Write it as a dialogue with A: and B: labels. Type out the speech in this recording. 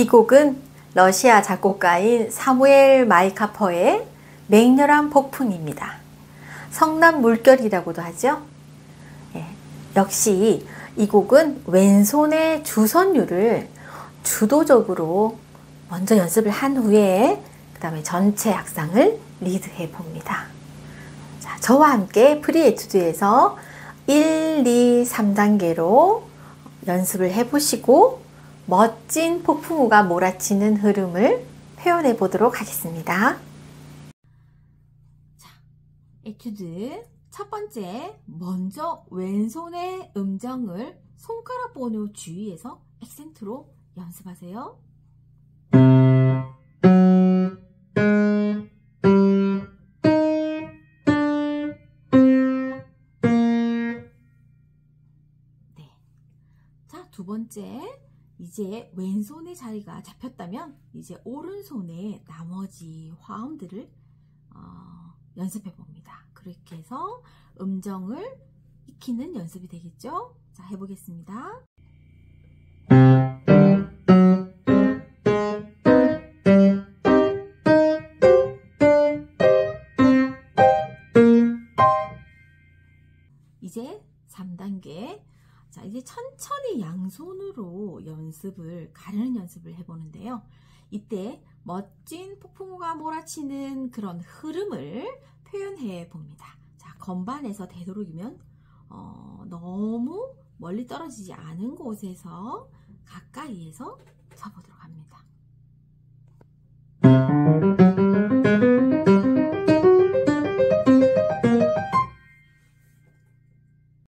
A: 이 곡은 러시아 작곡가인 사무엘 마이카퍼의 맹렬한 폭풍입니다. 성난 물결이라고도 하죠. 역시 이 곡은 왼손의 주선율을 주도적으로 먼저 연습을 한 후에 그 다음에 전체 악상을 리드해 봅니다. 자, 저와 함께 프리 에튜드에서 1, 2, 3단계로 연습을 해 보시고 멋진 폭풍우가 몰아치는 흐름을 표현해 보도록 하겠습니다. 자, 에튜드 첫 번째, 먼저 왼손의 음정을 손가락 번호 주위에서 액센트로 연습하세요. 네. 자, 두 번째, 이제 왼손의 자리가 잡혔다면 이제 오른손의 나머지 화음들을 연습해 봅니다. 그렇게 해서 음정을 익히는 연습이 되겠죠? 자, 해보겠습니다. 이제 3단계. 자, 이제 천천히 양손으로 가르는 연습을 해보는데요. 이때 멋진 폭풍우가 몰아치는 그런 흐름을 표현해 봅니다. 자, 건반에서 되도록이면 너무 멀리 떨어지지 않은 곳에서 가까이에서 쳐보도록